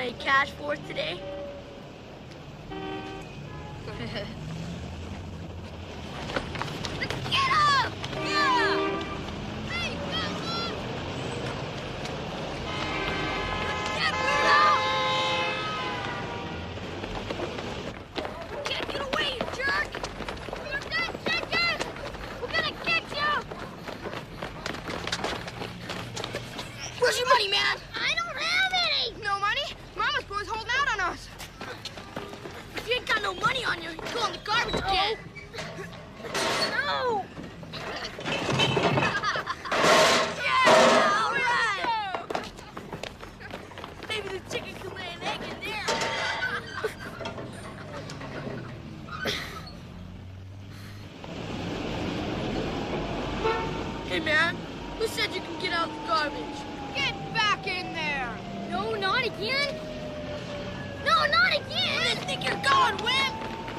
any cash for us today? Get up! Yeah! Hey, get up! Get up! Can't get away, you jerk! You're dead, chicken! We're gonna get you! Where's your money, man? I don't have any! No money? Mama's boy's holding out on us. If you ain't got no money on you, go in the garbage can. No! Yeah, all right. Maybe the chicken can lay an egg in there. Hey, man, who said you can get out the garbage? Get back in there! No, not again. No, not Where again! do you think you're going, Wimp?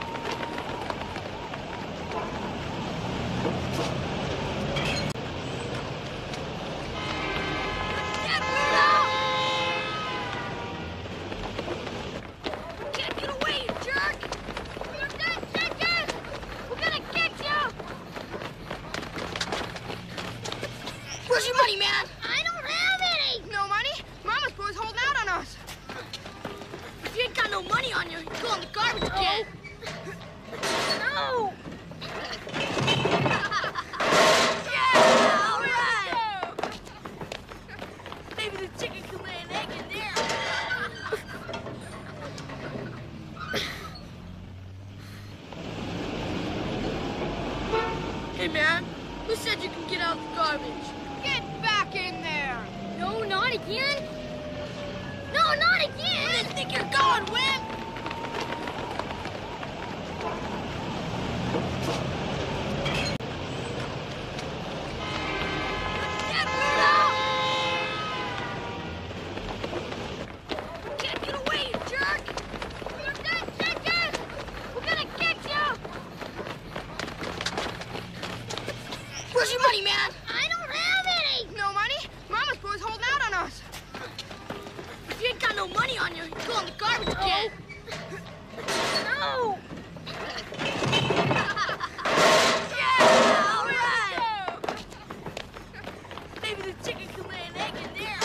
Get up! Can't get away, you jerk! You're dead, chicken! We're gonna get you! Where's your money, man? I don't have any! No money? Mama's boy's holding out on us. If you ain't got no money on you, go in the garbage can. No! Yeah, all right. Maybe the chicken can lay an egg in there. Hey, man, who said you can get out the garbage? Get back in there! No, not again. No, not Where do you again! think you're going, Wimp? Get up! Can't get away, you jerk! You're dead, chicken! We're gonna get you! Where's your money, man? I don't have any! No money? Mama's boy's holding out on us. If you ain't got no money on you, go in the garbage can. No! Yeah, all right. Maybe the chicken can lay an egg in there.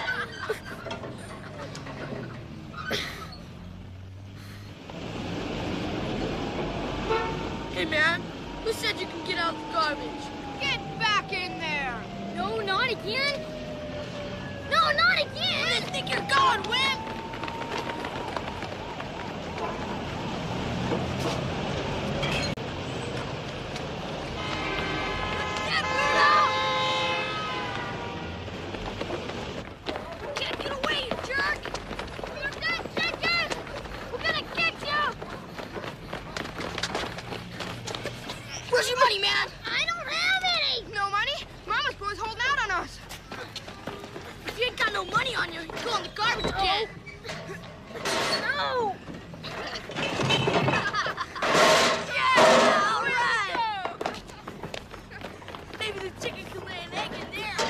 Hey, man, who said you can get out the garbage? Get back in there! No, not again. No, not Where do you again! think you're going, Wimp? Get up! Can't get away, you jerk! You're dead, chicken! We're gonna get you! Where's your money, man? I don't have any! No money? Mama's boy's holding out on us. If you ain't got no money on you, go in the garbage can. No! Yeah, all right. Maybe the chicken can lay an egg in there.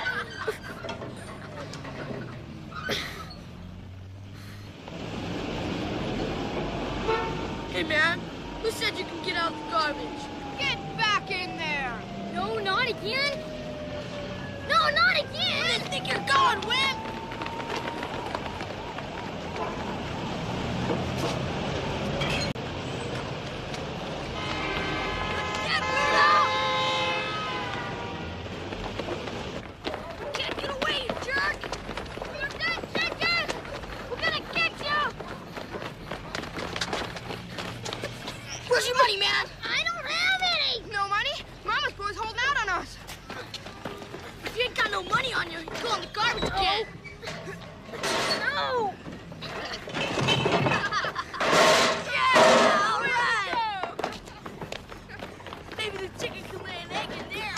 Hey, man, who said you can get out the garbage? Get back in there! No, not again. No, not Where do you again! think you're going, Wimp? Get up! Can't get away, you jerk! You're dead, chicken! We're gonna get you! Where's your money, man? I don't have any! No money? Mama's boy's holding out on us. If you ain't got no money on you, go in the garbage can. No! Yeah, all right. Maybe the chicken can lay an egg in there.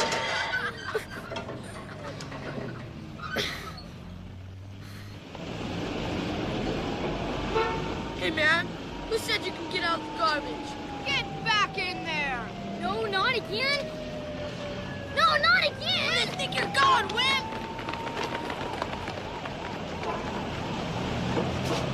Hey, man, who said you can get out the garbage? Get back in there! No, not again. No, not Where do you again! think you're going, Wimp?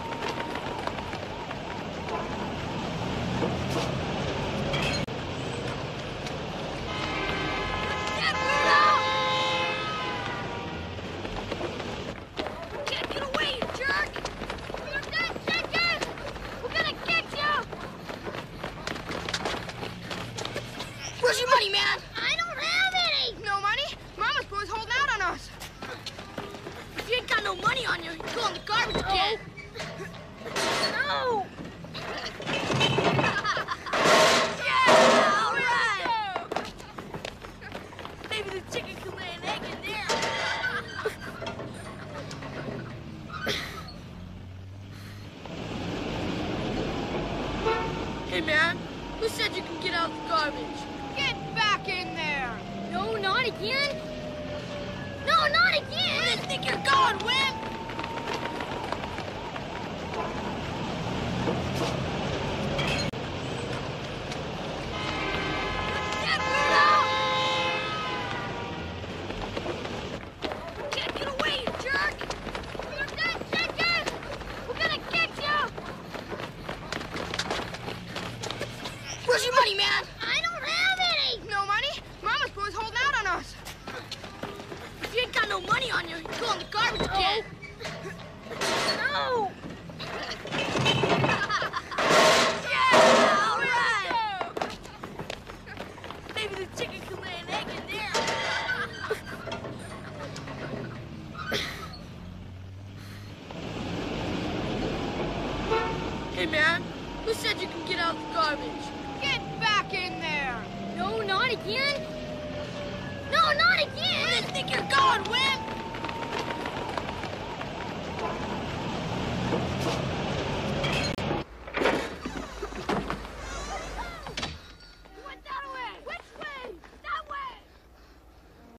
Can't get away, you jerk! You're dead, chicken! We're gonna get you! Where's your money, man? I don't have any. No money? Mama's boy's holding out on us. If you ain't got no money on you, go in the garbage can. No. Yeah, all right. Maybe the chicken can lay an egg in there. Hey, man, who said you can get out of the garbage? Get back in there! No, not again. No, not Where do again. you think you're going, Wimp? money, man. I don't have any. No money? Mama's boy's holding out on us. If you ain't got no money on you, go in the garbage can.